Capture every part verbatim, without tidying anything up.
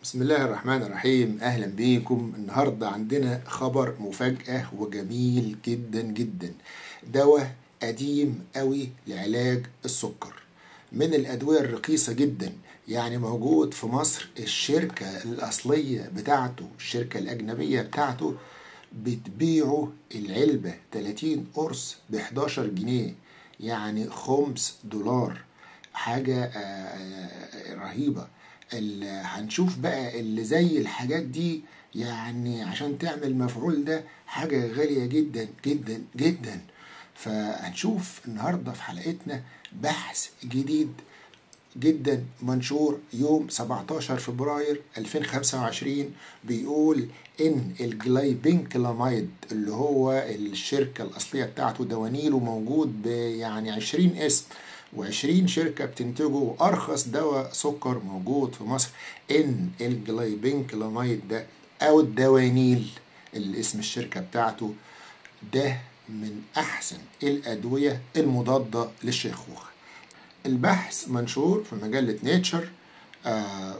بسم الله الرحمن الرحيم. أهلا بيكم. النهاردة عندنا خبر مفاجأة وجميل جدا جدا. دواء قديم قوي لعلاج السكر، من الأدوية الرخيصة جدا، يعني موجود في مصر. الشركة الأصلية بتاعته، الشركة الأجنبية بتاعته، بتبيعه العلبة تلاتين قرص ب حداشر جنيه، يعني خمس دولار. حاجة آه، رهيبة. هنشوف بقى اللي زي الحاجات دي، يعني عشان تعمل مفعول ده حاجة غالية جدا جدا جدا. فهنشوف النهاردة في حلقتنا بحث جديد جدا منشور يوم سبعتاشر فبراير ألفين وخمسة وعشرين، بيقول ان الجلايبينكلاميد اللي هو الشركة الأصلية بتاعته دوانيله موجود بيعني عشرين اسم وعشرين شركة بتنتجه، وأرخص دواء سكر موجود في مصر ان الجلايبينكلاميد ده أو الدوانيل اللي اسم الشركة بتاعته ده من أحسن الأدوية المضادة للشيخوخة. البحث منشور في مجلة نيتشر، آه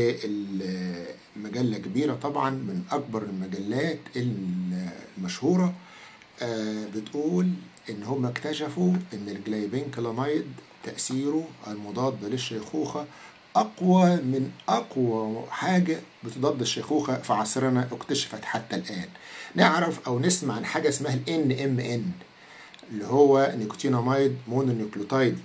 والمجلة كبيرة طبعا، من أكبر المجلات المشهورة. آه بتقول إن هم اكتشفوا إن الجلايبينكلاميد تأثيره المضاد للشيخوخة أقوى من أقوى حاجة بتضاد الشيخوخة في عصرنا اكتشفت حتى الآن. نعرف أو نسمع عن حاجة اسمها ال إن إم إن اللي هو نيكوتيناميد مونونيوكليوتايد.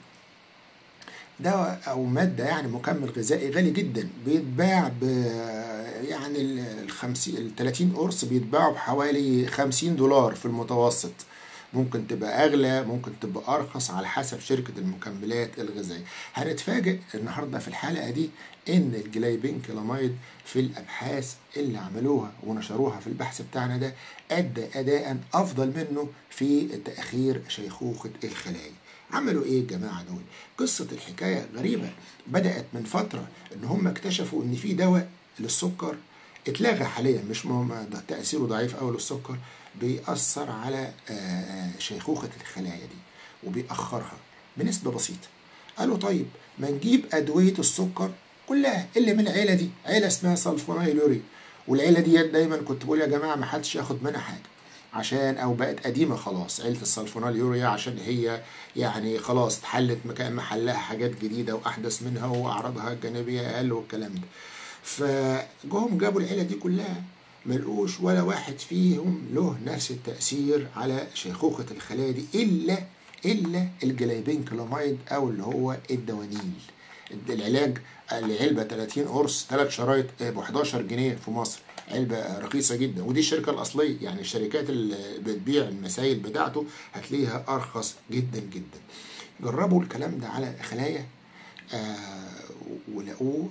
ده او ماده يعني مكمل غذائي غالي جدا، بيتباع ب يعني الخمسين ال تلاتين قرص بيتباعوا بحوالي خمسين دولار في المتوسط. ممكن تبقى اغلى، ممكن تبقى ارخص على حسب شركه المكملات الغذائيه. هنتفاجئ النهارده في الحلقه دي ان الجلايبينكلاميد في الابحاث اللي عملوها ونشروها في البحث بتاعنا ده ادى اداء افضل منه في تاخير شيخوخه الخلايا. عملوا ايه الجماعه دول؟ قصه الحكايه غريبه. بدات من فتره ان هم اكتشفوا ان في دواء للسكر اتلغى حاليا، مش ده تاثيره ضعيف قوي للسكر، بيأثر على شيخوخه الخلايا دي وبيأخرها بنسبه بسيطه. قالوا طيب ما نجيب ادويه السكر كلها اللي من العيله دي، عيله اسمها سلفونيلوري، والعيله دي دايما كنت بقول يا جماعه ما حدش ياخد منها حاجه، عشان او بقت قديمه خلاص عيله السلفونال يوريا، عشان هي يعني خلاص اتحلت مكان محلها حاجات جديده واحدث منها واعراضها الجانبيه اقل والكلام ده. فجهم جابوا العيله دي كلها، ملقوش ولا واحد فيهم له نفس التاثير على شيخوخه الخلايا دي الا الا الجلايبينكلاميد او اللي هو الدوانيل. العلاج العلبه تلاتين قرص ثلاث شرايط ب حداشر جنيه في مصر، علبة رخيصة جدا، ودي الشركة الأصلية. يعني الشركات اللي بتبيع المسائل بتاعته هتلاقيها أرخص جدا جدا. جربوا الكلام ده على خلايا آه ولقوه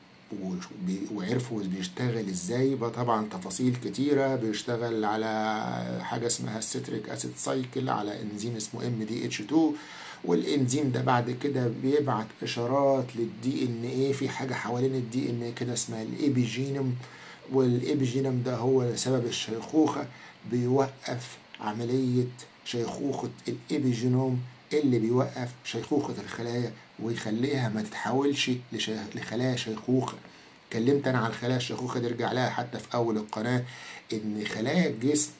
وعرفوا بيشتغل ازاي. بقى طبعا تفاصيل كتيرة، بيشتغل على حاجة اسمها الستريك اسيد سايكل، على انزيم اسمه ام دي اتش اتنين، والانزيم ده بعد كده بيبعت اشارات للدي ان ايه في حاجة حوالين الدي ان ايه كده اسمها الايبيجينوم، والإبيجينوم ده هو سبب الشيخوخة، بيوقف عملية شيخوخة الإبيجينوم اللي بيوقف شيخوخة الخلايا ويخليها ما تتحولش لخلايا شيخوخة. اتكلمت أنا عن خلايا الشيخوخة دي، ارجع لها حتى في أول القناة، إن خلايا الجسم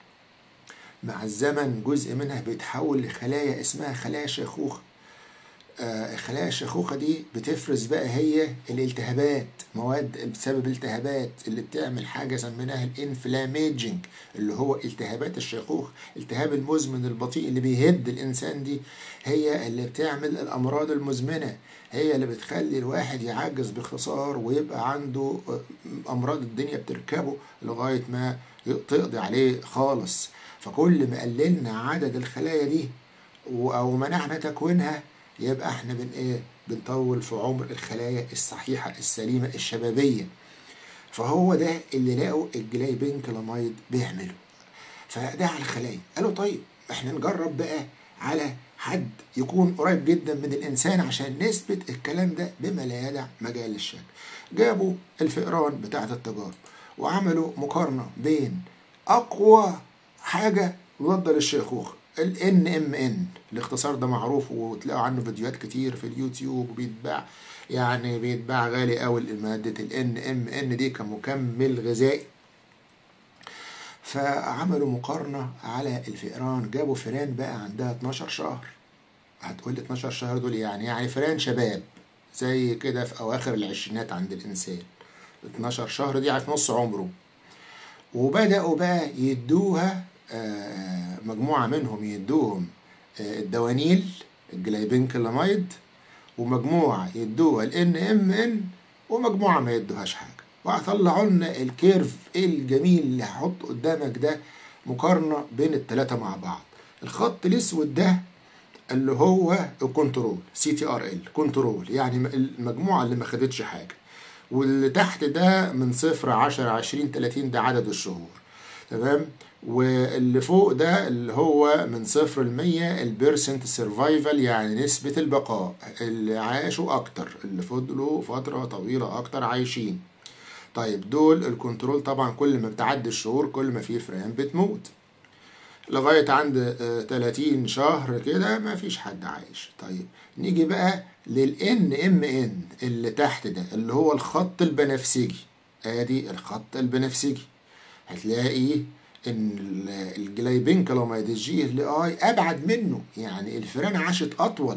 مع الزمن جزء منها بيتحول لخلايا اسمها خلايا شيخوخة. آه خلايا الشيخوخة دي بتفرز بقى هي الالتهابات، مواد بسبب التهابات اللي بتعمل حاجة سميناها الانفلاميجنج اللي هو التهابات الشيخوخة، التهاب المزمن البطيء اللي بيهد الإنسان دي، هي اللي بتعمل الأمراض المزمنة، هي اللي بتخلي الواحد يعجز باختصار ويبقى عنده أمراض الدنيا بتركبه لغاية ما تقضي عليه خالص. فكل ما قللنا عدد الخلايا دي أو منعنا تكوينها يبقى احنا بن ايه بنطول في عمر الخلايا الصحيحه السليمه الشبابيه. فهو ده اللي لقوا الجلايبينكلاميد بيعمله. فده على الخلايا. قالوا طيب احنا نجرب بقى على حد يكون قريب جدا من الانسان عشان نثبت الكلام ده بما لا يدع مجال للشك. جابوا الفئران بتاعه التجارب وعملوا مقارنه بين اقوى حاجه مضاده للشيخوخه ال إن إم إن. الاختصار ده معروف وتلاقوا عنه فيديوهات كتير في اليوتيوب وبيتباع، يعني بيتباع غالي قوي مادة ال إن إم إن دي كمكمل غذائي. فعملوا مقارنة على الفئران، جابوا فئران بقى عندها اتناشر شهر. هتقول لي اتناشر شهر دول يعني يعني فئران شباب زي كده في أواخر العشرينات عند الإنسان، اتناشر شهر دي في نص عمره. وبدأوا بقى يدوها مجموعة منهم يدوهم الدوانيل الجلايبينكلاميد، ومجموعة يدوها ال إن إم إن، ومجموعة ما يدوهاش حاجة. وهطلعوا لنا الكيرف الجميل اللي هحط قدامك ده مقارنة بين التلاتة مع بعض. الخط الأسود ده اللي هو الكنترول، سي تي ار ال كنترول، يعني المجموعة اللي ما خدتش حاجة. واللي تحت ده من صفر عشرة عشرين تلاتين ده عدد الشهور، تمام. واللي فوق ده اللي هو من صفر لمية البيرسنت سيرفايفل، يعني نسبة البقاء، اللي عاشوا أكتر، اللي فضلوا فترة طويلة أكتر عايشين. طيب دول الكنترول طبعا كل ما بتعدي الشهور كل ما في فئران بتموت. لغاية عند تلاتين شهر كده ما فيش حد عايش. طيب نيجي بقى لل إن إم إن اللي تحت ده اللي هو الخط البنفسجي. ادي الخط البنفسجي، هتلاقي ان الجلايبينكلاميد الجي ال اي ابعد منه، يعني الفئران عاشت اطول،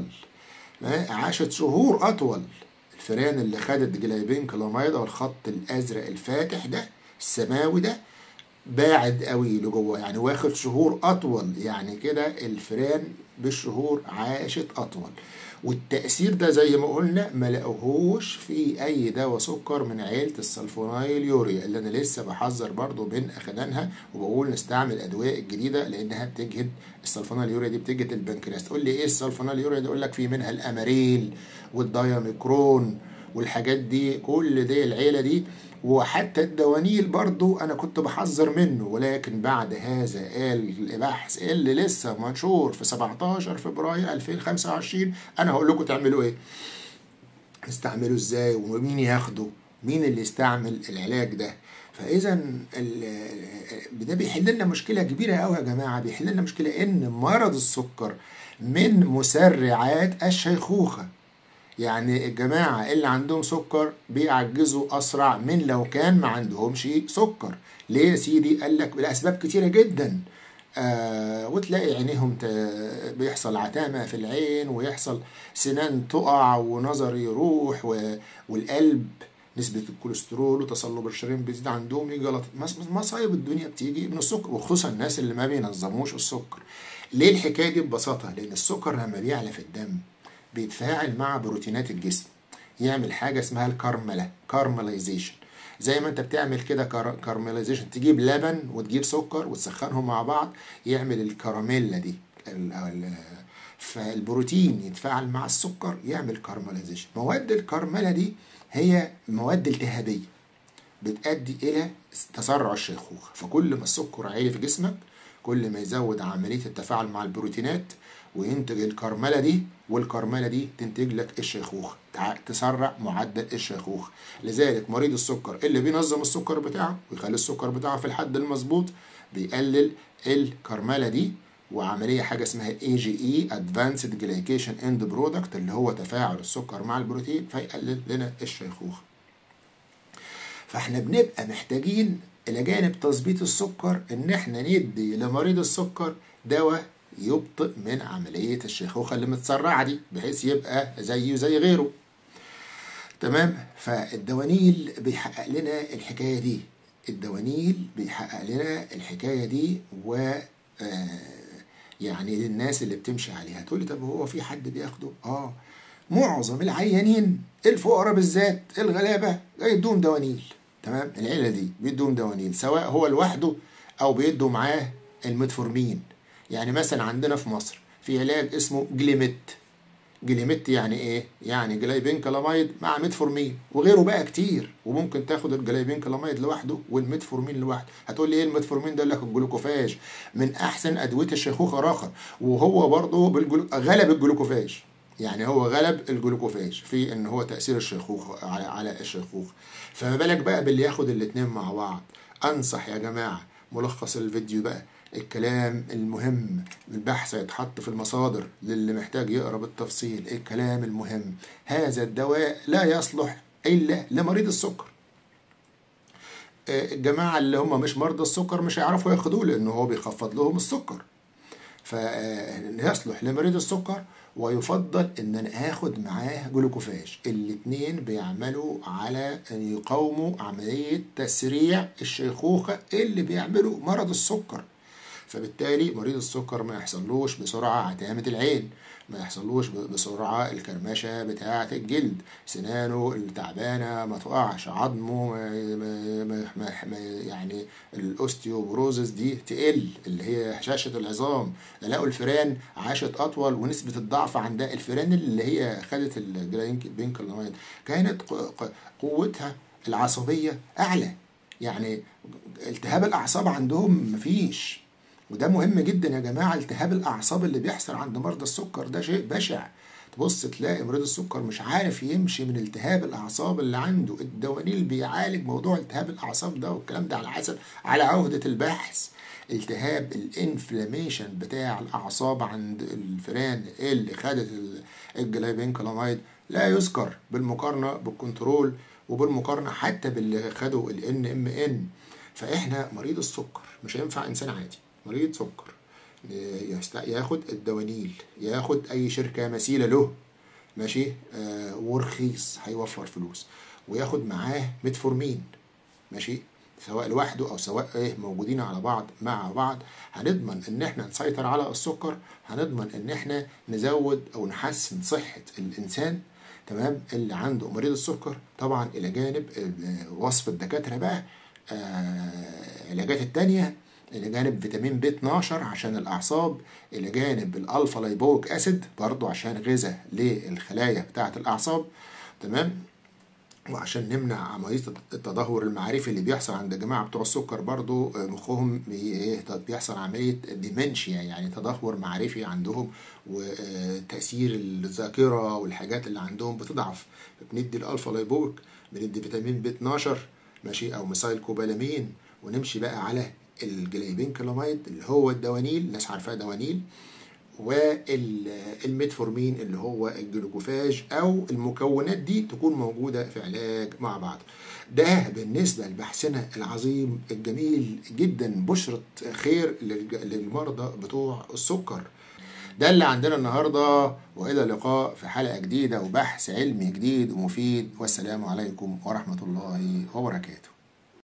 عاشت شهور اطول. الفئران اللي خدت جلايبينكلاميد او الخط الازرق الفاتح ده السماوي ده باعد قوي لجوه، يعني واخد شهور اطول، يعني كده الفئران بالشهور عاشت اطول. والتأثير ده زي ما قلنا ما لقوهوش في اي دواء سكر من عيلة السلفونايل يوريا اللي انا لسه بحذر برضو بين اخدانها، وبقول نستعمل الادوية الجديدة لانها بتجهد. السلفونايل يوريا دي بتجهد البنكرياس. تقول لي ايه السلفونايل يوريا دي؟ اقول لك في منها الاماريل والداياميكرون والحاجات دي، كل دي العيلة دي. وحتى الدوانيل برضو انا كنت بحذر منه، ولكن بعد هذا البحث اللي لسه منشور في سبعتاشر فبراير ألفين وخمسة وعشرين انا هقول لكم تعملوا ايه، تستعملوا ازاي، ومين ياخده، مين اللي يستعمل العلاج ده. فاذا ده بيحل لنا مشكله كبيره قوي يا جماعه، بيحل لنا مشكله ان مرض السكر من مسرعات الشيخوخه. يعني الجماعة اللي عندهم سكر بيعجزوا أسرع من لو كان ما عندهمش سكر. ليه يا سيدي؟ قال لك لأسباب كتيرة جدا. آه وتلاقي عينيهم بيحصل عتامة في العين، ويحصل سنان تقع، ونظر يروح، والقلب نسبة الكوليسترول وتصلب الشرايين بيزيد عندهم، يجي غلط. مصايب الدنيا بتيجي من السكر، وخصوصا الناس اللي ما بينظموش السكر. ليه الحكاية دي؟ ببساطة لأن السكر لما بيعلى في الدم بيتفاعل مع بروتينات الجسم، يعمل حاجة اسمها الكارملا، كارملايزيشن. زي ما انت بتعمل كده كارملايزيشن، تجيب لبن وتجيب سكر وتسخنهم مع بعض يعمل الكراميلا دي. فالبروتين يتفاعل مع السكر يعمل كارملايزيشن. مواد الكارملا دي هي مواد التهابية بتؤدي إلى تسرع الشيخوخة. فكل ما السكر عالي في جسمك كل ما يزود عملية التفاعل مع البروتينات وينتج الكرملة دي، والكرملة دي تنتج لك الشيخوخة، تسرع معدل الشيخوخة. لذلك مريض السكر اللي بينظم السكر بتاعه ويخلي السكر بتاعه في الحد المظبوط بيقلل الكرملة دي، وعملية حاجة اسمها اي جي اي Advanced Glycation End Product اللي هو تفاعل السكر مع البروتين، فيقلل لنا الشيخوخة. فاحنا بنبقى محتاجين الى جانب تظبيط السكر ان احنا ندي لمريض السكر دواء يبطئ من عملية الشيخوخة اللي متسرعة دي، بحيث يبقى زيه زي غيره. تمام. فالدوانيل بيحقق لنا الحكاية دي، الدوانيل بيحقق لنا الحكاية دي. و يعني للناس اللي بتمشي عليها. تقول لي طب هو في حد بياخده؟ اه معظم العيانين الفقراء بالذات الغلابة يدوم دوانيل. تمام. العيلة دي بيدوم دوانيل سواء هو لوحده او بيدوا معاه الميتفورمين. يعني مثلا عندنا في مصر في علاج اسمه جليميت. جليميت يعني ايه؟ يعني جلايبينكلاميد مع ميتفورمين، وغيره بقى كتير. وممكن تاخد الجلايبينكلاميد لوحده والميتفورمين لوحده. هتقول لي ايه الميتفورمين ده؟ لك الجلوكوفاج من احسن ادويه الشيخوخه راخر، وهو برضه بالجلو... غلب الجلوكوفاج. يعني هو غلب الجلوكوفاج في ان هو تاثير الشيخوخه على على الشيخوخه. فما بالك بقى باللي ياخد الاثنين مع بعض. انصح يا جماعه، ملخص الفيديو بقى الكلام المهم، البحث هيتحط في المصادر للي محتاج يقرأ بالتفصيل. الكلام المهم: هذا الدواء لا يصلح إلا لمريض السكر. الجماعة اللي هم مش مرضى السكر مش هيعرفوا ياخدوه لأنه هو بيخفض لهم السكر، فيصلح لمريض السكر. ويفضل ان انا اخد معاه جلوكوفاج. الاتنين بيعملوا على ان يقاوموا عملية تسريع الشيخوخة اللي بيعملوا مرض السكر، فبالتالي مريض السكر ما يحصلوش بسرعة عتامة العين، ما يحصلوش بسرعة الكرمشة بتاعة الجلد، سنانه التعبانة ما تقعش، عظمه ما ما ما ما يعني الاوستيوبروزس دي تقل اللي هي هشاشة العظام. لقوا الفئران عاشت أطول ونسبة الضعف عندها. الفئران اللي هي خدت الجلايبينكلاميد كانت قوتها العصبية أعلى، يعني التهاب الأعصاب عندهم مفيش. وده مهم جدا يا جماعة. التهاب الأعصاب اللي بيحصل عند مرضى السكر ده شيء بشع. تبص تلاقي مريض السكر مش عارف يمشي من التهاب الأعصاب اللي عنده. الدوانيل بيعالج موضوع التهاب الأعصاب ده، والكلام ده على حسب على عهدة البحث. التهاب الانفلاميشن بتاع الأعصاب عند الفئران اللي خدت الجلايبينكلاميد لا يذكر بالمقارنة بالكنترول وبالمقارنة حتى باللي خدوا ال إن إم إن. فإحنا مريض السكر مش هينفع إنسان عادي، مريض سكر ياخد الدوانيل، ياخد اي شركة مثيلة له ماشي آه ورخيص هيوفر فلوس، وياخد معاه ميتفورمين ماشي، سواء لوحده او سواء ايه موجودين على بعض مع بعض. هنضمن ان احنا نسيطر على السكر، هنضمن ان احنا نزود او نحسن صحة الانسان تمام اللي عنده مريض السكر. طبعا الى جانب وصف الدكاترة بقى آه علاجات التانية، الى جانب فيتامين بي اتناشر عشان الاعصاب، الى جانب الالفا لايبويك اسيد برضو عشان غذاء للخلايا بتاعه الاعصاب تمام، وعشان نمنع عمليه التدهور المعرفي اللي بيحصل عند الجماعه بتوع السكر. برضو مخهم بيحصل عمليه ديمنشيا يعني تدهور معرفي عندهم، وتاثير الذاكره والحاجات اللي عندهم بتضعف. بندي الالفا لايبويك، بندي فيتامين بي اتناشر ماشي او ميثايل كوبالامين، ونمشي بقى على الجلايبينكلاميد اللي هو الدوانيل، الناس عارفاه دوانيل، والميتفورمين اللي هو الجلوكوفاج، او المكونات دي تكون موجوده في علاج مع بعض. ده بالنسبه لبحثنا العظيم الجميل جدا، بشرة خير للمرضى بتوع السكر. ده اللي عندنا النهارده، والى اللقاء في حلقه جديده وبحث علمي جديد ومفيد، والسلام عليكم ورحمه الله وبركاته.